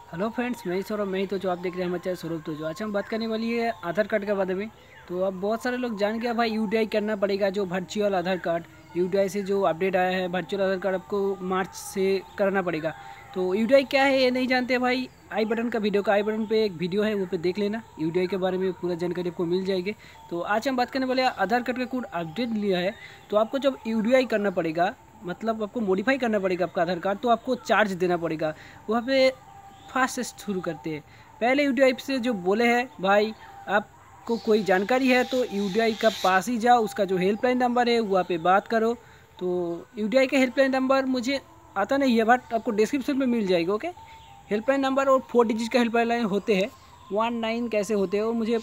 Hello friends, मैं ही सौरभ। मैं ही तो जो आप देख रहे हैं हमारे चैनल सौरभ तो जो आज हम बात करने वाली है आधार कार्ड के बारे में। तो अब बहुत सारे लोग जान गया भाई, यूडीआई करना पड़ेगा। जो वर्चुअल आधार कार्ड यूडीआई से जो अपडेट आया है, वर्चुअल आधार कार्ड आपको मार्च से करना पड़ेगा। तो यूडीआई क्या है ये नहीं जानते भाई, आई बटन आई बटन पे एक वीडियो है, वो पे देख लेना। यूडीआई के बारे में पूरा जानकारी आपको मिल जाएगी। तो आज हम बात करने वाले आधार कार्ड का कोड अपडेट लिया है। तो आपको जब यूडीआई करना पड़ेगा, मतलब आपको मॉडिफाई करना पड़ेगा आपका आधार कार्ड, तो आपको चार्ज देना पड़ेगा। वहाँ पे फास्ट शुरू करते हैं। पहले यूडीआई से जो बोले हैं भाई, आपको कोई जानकारी है तो यूडीआई का पास ही जाओ, उसका जो हेल्पलाइन नंबर है वहाँ पे बात करो। तो यूडीआई का हेल्पलाइन नंबर मुझे आता नहीं है, बट आपको डिस्क्रिप्शन में मिल जाएगा। ओके, हेल्पलाइन नंबर और 4 डिजिट का हेल्पलाइन होते हैं, 19 कैसे होते हैं वो मुझे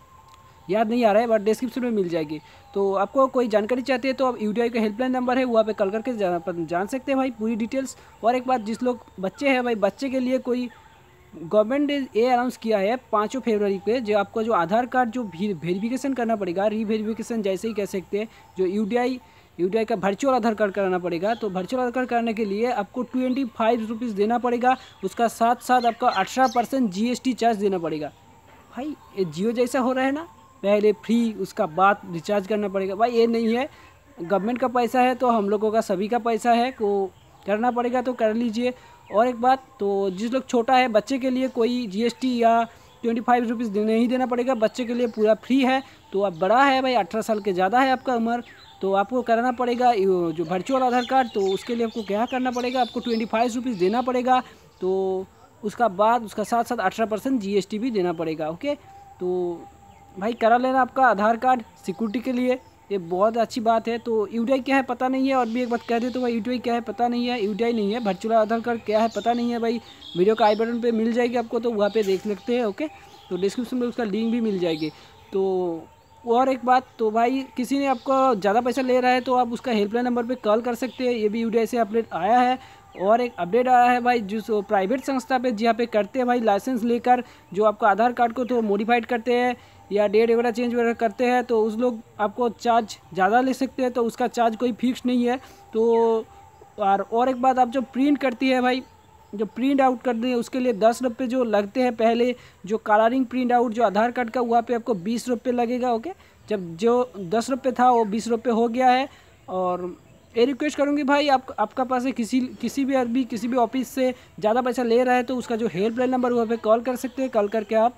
याद नहीं आ रहा है, बट डिस्क्रिप्शन में मिल जाएगी। तो आपको कोई जानकारी चाहते हैं तो आप यूडीआई का हेल्पलाइन नंबर है वहाँ पे कॉल करके जान सकते हैं भाई पूरी डिटेल्स। और एक बात, जिस लोग बच्चे हैं भाई, बच्चे के लिए कोई गवर्नमेंट ने ये अनाउंस किया है 5 फरवरी पे, जो आपको जो आधार कार्ड जो वेरिफिकेशन करना पड़ेगा, रीवेरिफिकेशन जैसे ही कह सकते हैं, जो यूडीआई का वर्चुअल आधार कार्ड कराना पड़ेगा। तो वर्चुअल आधार कार्ड कराने के लिए आपको 25 रुपीज़ देना पड़ेगा। उसका साथ साथ आपका 18% जीएसटी चार्ज देना पड़ेगा। भाई ये जियो जैसा हो रहा है ना, पहले फ्री उसका बाद रिचार्ज करना पड़ेगा। भाई ये नहीं है, गवर्नमेंट का पैसा है तो हम लोगों का सभी का पैसा है, को करना पड़ेगा तो कर लीजिए। और एक बात, तो जिस लोग छोटा है बच्चे के लिए कोई जीएसटी या 25 रुपीज़ नहीं देना पड़ेगा, बच्चे के लिए पूरा फ्री है। तो अब बड़ा है भाई, 18 साल के ज़्यादा है आपका उम्र, तो आपको कराना पड़ेगा जो वर्चुअल आधार कार्ड। तो उसके लिए आपको क्या करना पड़ेगा, आपको 25 रुपीज़ देना पड़ेगा। तो उसका बाद उसका साथ साथ 18% जीएसटी भी देना पड़ेगा। ओके, तो भाई करा लेना आपका आधार कार्ड सिक्योरिटी के लिए, ये बहुत अच्छी बात है। तो यूडीआई क्या है पता नहीं है, और भी एक बात कह दे तो भाई यूडीआई क्या है पता नहीं है, यूडीआई नहीं है, वर्चुअल आधार कार्ड क्या है पता नहीं है भाई। वीडियो का आई बटन पे मिल जाएगी आपको, तो वहाँ पे देख सकते हैं। ओके, तो डिस्क्रिप्शन में उसका लिंक भी मिल जाएगी। तो और एक बात, तो भाई किसी ने आपको ज़्यादा पैसा ले रहा है तो आप उसका हेल्पलाइन नंबर पे कॉल कर सकते हैं, ये भी यूडीआई से अपडेट आया है। और एक अपडेट आया है भाई, जो प्राइवेट संस्था पे जहाँ पे करते हैं भाई लाइसेंस लेकर, जो आपका आधार कार्ड को तो मॉडिफाइड करते हैं या डेट वगैरह चेंज वगैरह करते हैं, तो उस लोग आपको चार्ज ज़्यादा ले सकते हैं। तो उसका चार्ज कोई फिक्स नहीं है। तो और एक बात, आप जो प्रिंट करती है भाई, जो प्रिंट आउट करते हैं उसके लिए 10 रुपये जो लगते हैं पहले, जो कलरिंग प्रिंट आउट जो आधार कार्ड का, वहाँ पे आपको 20 रुपये लगेगा। ओके, जब जो 10 रुपये था वो 20 रुपये हो गया है। और ये रिक्वेस्ट करूँगी भाई, आपका पास है किसी भी आदमी किसी भी ऑफिस से ज़्यादा पैसा ले रहा है तो उसका जो हेल्पलाइन नंबर वहाँ पे कॉल कर सकते हैं। कॉल करके आप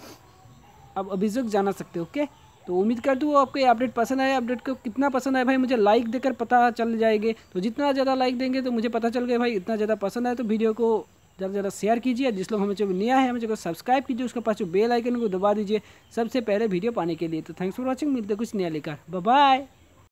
अभियोग जाना सकते हो। ओके, तो उम्मीद करती हूँ आपको ये अपडेट पसंद आया। अपडेट को कितना पसंद आया भाई मुझे लाइक देकर पता चल जाएंगे, तो जितना ज़्यादा लाइक देंगे तो मुझे पता चल गया भाई इतना ज़्यादा पसंद आया। तो वीडियो को ज़्यादा से ज़्यादा शेयर कीजिए, जिस लोग हमें जो नया है हमें सब्सक्राइब कीजिए, उसके पास जो बेल आइकन को दबा दीजिए सबसे पहले वीडियो पाने के लिए। तो थैंक्स फॉर वॉचिंग, मिलते कुछ नया लेकर, बाय बाय।